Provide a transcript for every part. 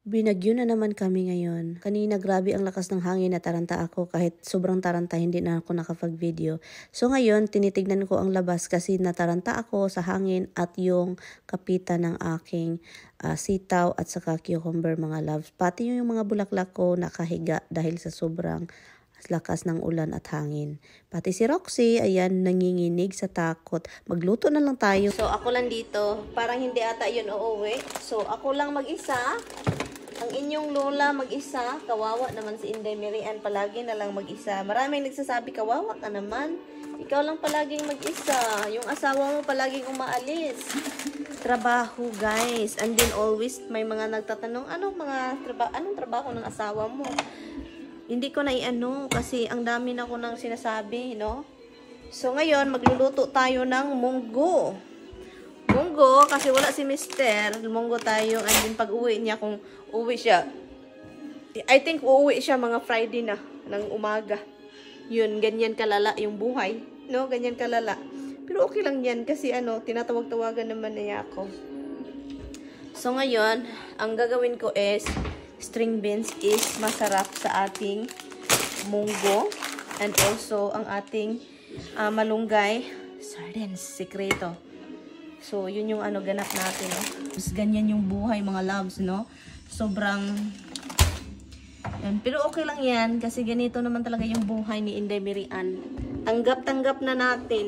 Binagyo na naman kami ngayon. Kanina grabe ang lakas ng hangin na taranta ako kahit sobrang taranta hindi na ako nakapag-video. So ngayon tinitignan ko ang labas kasi nataranta ako sa hangin at yung kapitan ng aking sitaw at saka cucumber mga loves. Pati yung mga bulaklak ko nakahiga dahil sa sobrang lakas ng ulan at hangin. Pati si Roxy, ayan, nanginginig sa takot. Magluto na lang tayo. So ako lang dito, parang hindi ata yun uuwi. So ako lang mag-isa. Ang inyong lola mag-isa, kawawa naman si Inday Mirian, palagi na lang mag-isa. Maraming nagsasabi, kawawa ka naman. Ikaw lang palaging mag-isa. Yung asawa mo palaging umaalis. Trabaho, guys. And then always may mga nagtatanong, anong trabaho ng asawa mo? Hindi ko na i-ano kasi ang dami na ko nang sinasabi, no? So ngayon, magluluto tayo ng munggo. Munggo, kasi wala si Mister. Munggo tayo. And then pag uwi niya, kung uwi siya, I think uuwi siya mga Friday na, ng umaga. Yun, ganyan kalala yung buhay. No, ganyan kalala. Pero okay lang yan kasi tinatawag-tawagan naman niya ako. So ngayon, ang gagawin ko is, string beans is masarap sa ating munggo. And also, ang ating malunggay, sardines, sekreto. So, yun yung ganap natin, no? Mas ganyan yung buhay, mga loves, no? Sobrang, yan. Pero okay lang yan, kasi ganito naman talaga yung buhay ni Inday Mirian. Tanggap-tanggap na natin.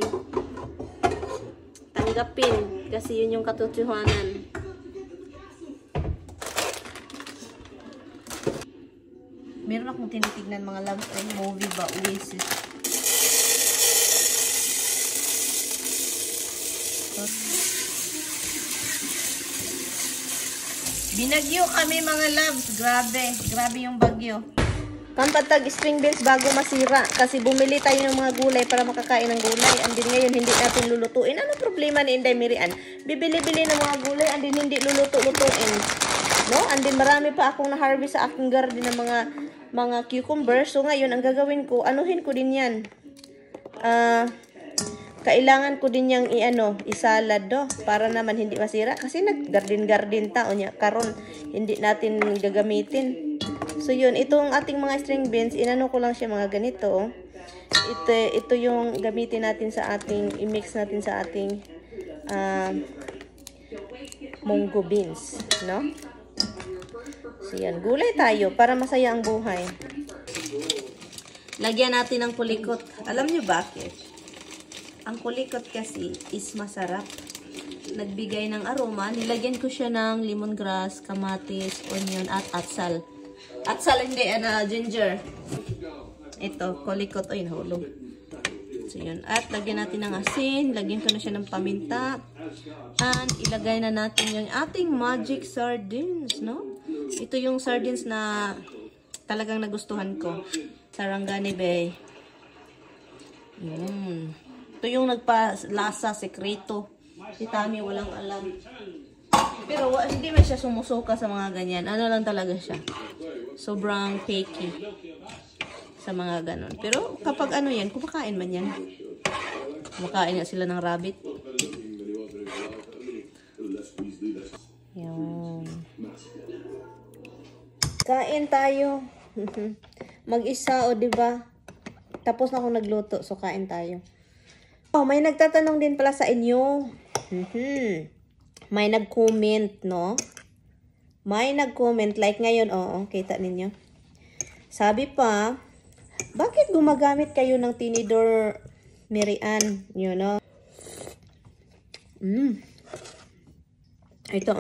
Tanggapin, kasi yun yung katotohanan. Meron akong tinitignan, mga loves, ay movie ba, Oasis. Binagyo kami mga loves. Grabe yung bagyo. Pampatag string beans bago masira. Kasi bumili tayo ng mga gulay para makakain ng gulay. And then ngayon hindi natin lulutuin. Ano problema ni Inday Mirian? Bibili-bili ng mga gulay and then hindi luluto-lutuin. No? And then marami pa akong na-harvest sa aking garden ng mga cucumber. So ngayon ang gagawin ko, anuhin ko din yan. Kailangan ko din yang isalad do para naman hindi masira kasi nag-garden ta onya karon hindi natin gagamitin. So yun, itong ating mga string beans, inano ko lang siya mga ganito. Ito yung gamitin natin sa ating i-mix natin sa ating munggo beans, no? So yan, gulay tayo para masaya ang buhay. Lagyan natin ng kulikot. Alam niyo bakit? Ang kulikot kasi is masarap. Nagbigay ng aroma. Nilagyan ko siya ng lemongrass, kamatis, onion, at atsal. Atsal hindi, ginger. Ito, kulikot. Ay, nahulog. So, yun. At lagyan natin ng asin. Lagyan ko na siya ng paminta. And ilagay na natin yung ating magic sardines, no? Ito yung sardines na talagang nagustuhan ko. Sarangani Bay. Ito yung nagpa-lasa, sekreto. Si Tami walang alam. Pero hindi man siya sumusuka sa mga ganyan. Ano lang talaga siya. Sobrang picky sa mga ganon. Pero kapag yan, kumakain man yan. Kumakain nga sila ng rabbit. Yan. Kain tayo. Mag-isa diba? Tapos na ako nagluto, so kain tayo. May nagtatanong din pala sa inyo. May nag-comment, no? May nag-comment. Like ngayon, kita ninyo. Sabi pa, bakit gumagamit kayo ng tinidor Mirian? You know? Ito,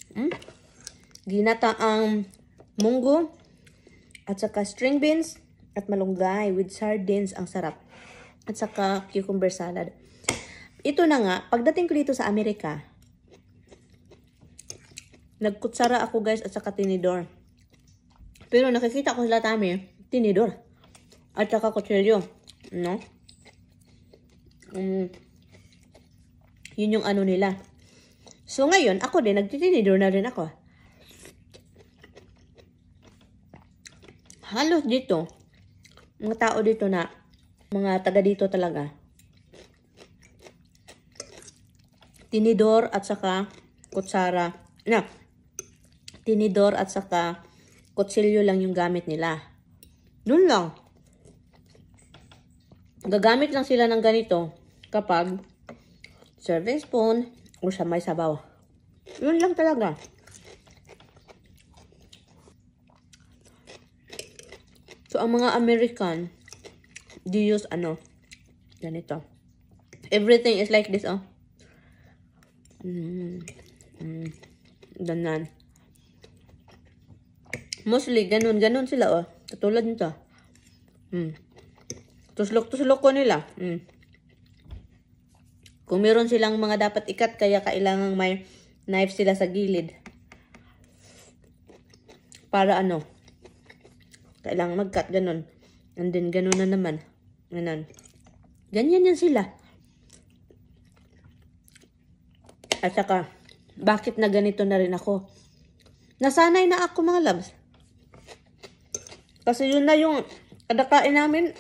ginataang munggo at saka string beans at malunggay with sardines. Ang sarap. At saka cucumber salad. Ito na nga, pagdating ko dito sa Amerika, nagkutsara ako guys at saka tinidor. Pero nakikita ko sila Tami, tinidor. At saka kutsilyo. No? Yun yung nila. So ngayon, ako din, nagtitinidor na rin ako. Halos dito, mga tao dito na, mga taga dito talaga. Tinidor at saka kutsara. tinidor at saka kutsilyo lang yung gamit nila. Doon lang. Gagamit lang sila ng ganito kapag serving spoon o sa may sabaw. Yun lang talaga. So, ang mga American, they use ganito. Everything is like this, oh. Ganon. Mostly, ganun sila, oh. Katulad nito. Tuslok ko nila. Kung meron silang mga dapat ikat, kaya kailangang may knife sila sa gilid. Para kailangan mag-cut, ganun. And then, ganun na naman. Ganun. Ganyan yan sila. At saka, bakit na ganito na rin ako? Nasanay na ako, mga loves. Kasi yun na yung kadakain namin.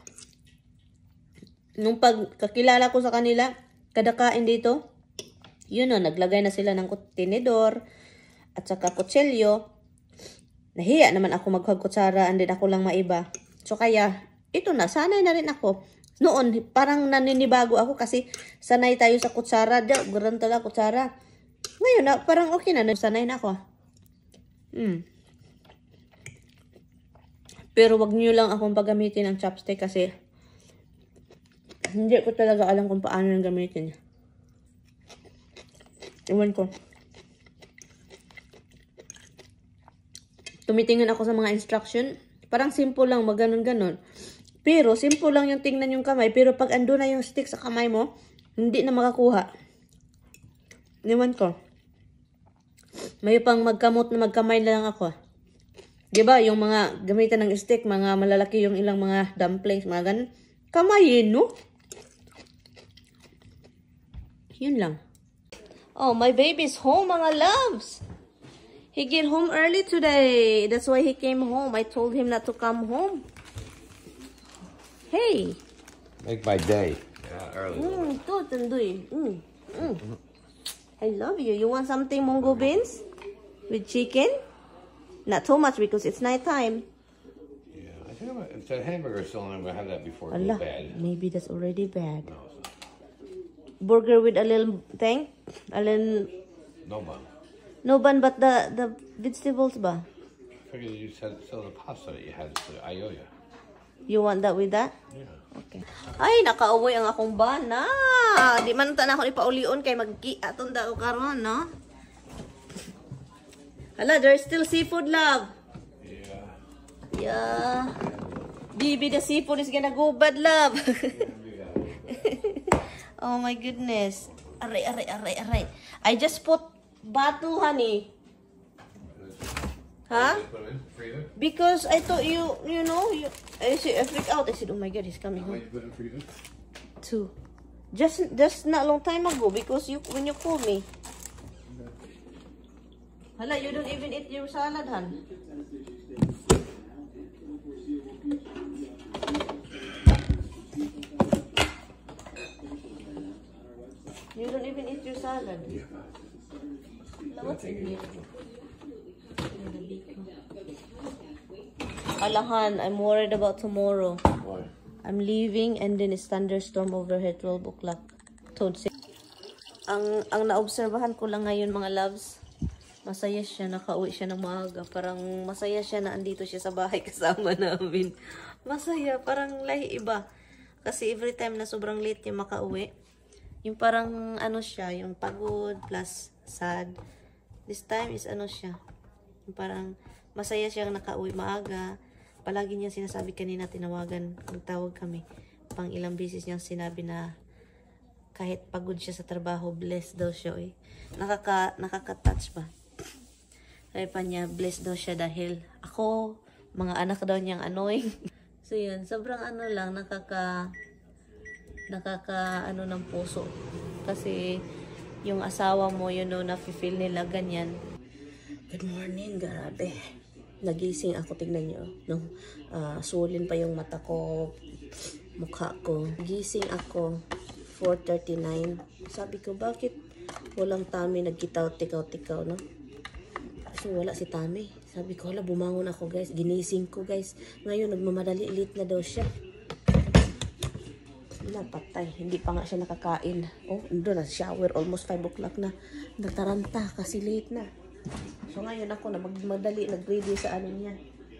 Nung pagkakilala ko sa kanila, kadakain dito, yun naglagay na sila ng tinidor at saka kutsilyo. Nahiya naman ako magkutsara and then ako lang maiba. So kaya, ito na, sanay na rin ako. Noon, parang naninibago ako kasi sanay tayo sa kutsara. Ganun talaga kutsara. Ngayon, parang okay na, sanay na ako. Pero wag niyo lang akong paggamitin ng chopstick kasi hindi ko talaga alam kung paano nang gamitin. Iwan ko. Tumitingin ako sa mga instruction. Parang simple lang, maganon-ganon. Pero, simple lang yung tingnan yung kamay. Pero pag ando na yung stick sa kamay mo, hindi na makakuha. Iwan ko. May pang magkamot na magkamay na lang ako. Diba, yung mga gamitan ng stick, mga malalaki yung ilang mga dumplings, mga ganon. Kamayin, no? Yun lang. Oh, my baby's home, mga loves. He get home early today. That's why he came home. I told him not to come home. Hey. Make my day. Yeah, early. I love you. You want something, mungo beans? With chicken? Not too much because it's night time. Yeah, I think if that hamburger's still on, I'm going to have that before it Allah, goes bad. maybe that's already bad. No, it's not. Burger with a little thing? A little... No bun. No bun, but the vegetables ba? I figured you said still the pasta that you had to Ioya. You want that with that? Yeah. Okay. Ay, nakauwi ang akong bana. Di man ta na ako ipaulion kay magki-aton daw karon, no? Hala, there's still seafood, love. Yeah. Yeah. Bibi, the seafood is gonna go bad, love. Oh my goodness. Aray. I just put batu, honey. Huh? Put it in freezer? Because I thought I freaked out. I said, oh my god, he's coming How home. you put it in freezer? 2. Just not long time ago because when you called me. Hala, you don't even eat your salad, hon. You don't even eat your salad. Yeah. What's in here? Alahan, I'm worried about tomorrow. Why? I'm leaving and then it's thunderstorm over here 12 o'clock. Ang naobserbahan ko lang ngayon, mga loves, masaya siya, nakauwi siya ng maaga. Parang masaya siya na andito siya sa bahay kasama namin. Masaya, parang lahi iba. Kasi every time na sobrang late niya makauwi, yung parang siya, yung pagod plus sad. This time is siya. Yung parang masaya siyang nakauwi maaga. Palagi niya sinasabi kanina, tinawagan, nagtawag kami. Pang ilang beses niyang sinabi na kahit pagod siya sa trabaho, blessed daw siya. Nakaka-touch ba? Sabi pa niya, blessed daw siya dahil ako, mga anak daw niyang annoying. So yun, sobrang lang, nakaka ng puso. Kasi yung asawa mo, na-feel nila ganyan. Good morning, grabe. Nagising ako, tignan nyo. Sulin pa yung mata ko, mukha ko. Gising ako, 4:39. Sabi ko, bakit walang tummy, nagkitaw-tikaw-tikaw, no? So, wala si Tami. Sabi ko, hala, bumangon ako guys. Ginising ko guys. Ngayon, nagmamadali. Late na daw siya. Napatay. Hindi pa nga siya nakakain. Oh, doon na shower. Almost 5 o'clock na. Nataranta kasi late na. So, ngayon ako na magmadali. Nag-ready sa ano niya.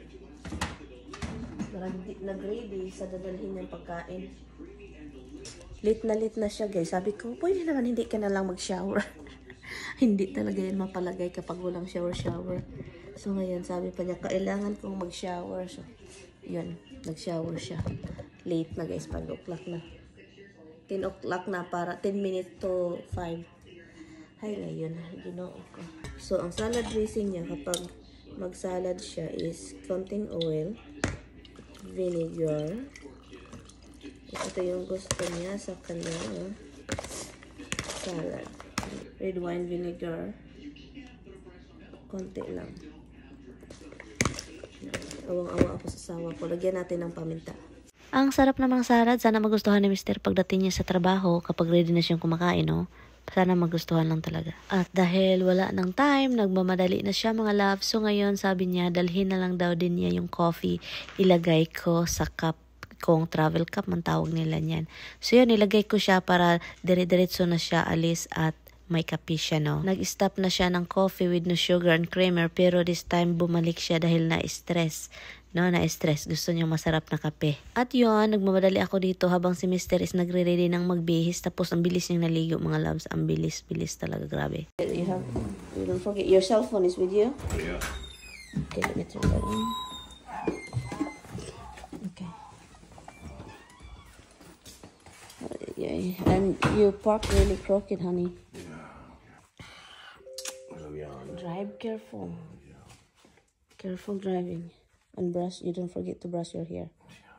Nag-ready sa dadalhin niyang pagkain. Late na siya guys. Sabi ko, pwede naman hindi ka na lang mag-shower. Hindi talaga yan mapalagay kapag walang shower. So ngayon sabi pa niya, kailangan kong mag-shower. So yun, nag-shower siya. Late na guys, 5 o'clock na. 10 o'clock na para 10 minutes to 5. Ay ngayon, ginoo ko. So ang salad dressing niya kapag mag-salad siya is konting oil, vinegar. Ito yung gusto niya sa kanyang salad. Red wine vinegar. Konti lang. Awang-awa ako sa sawa ko. Lagyan natin ng paminta. Ang sarap namang salad. Sana magustuhan ni Mr. pagdating niya sa trabaho kapag ready na siyang kumakain, no? Sana magustuhan lang talaga. At dahil wala ng time, nagmamadali na siya mga love. So ngayon sabi niya, dalhin na lang daw din niya yung coffee. Ilagay ko sa cup kong travel cup, man tawag nila niyan. So yun, ilagay ko siya para dire-diretso na siya alis at may kape siya, no? Nag-stop na siya ng coffee with no sugar and creamer, pero this time bumalik siya dahil na-stress. No, na-stress. Gusto niya masarap na kape. At yun, nagmamadali ako dito habang si Mr. is nagre-ready ng magbihis. Tapos ang bilis niyang naligo, mga loves. Ang bilis talaga, grabe. You don't forget, your cell phone is with you? Yeah. Okay, let me turn that on. Okay. Yeah, and you park really crooked, honey. Drive careful. Careful driving. And brush, you don't forget to brush your hair.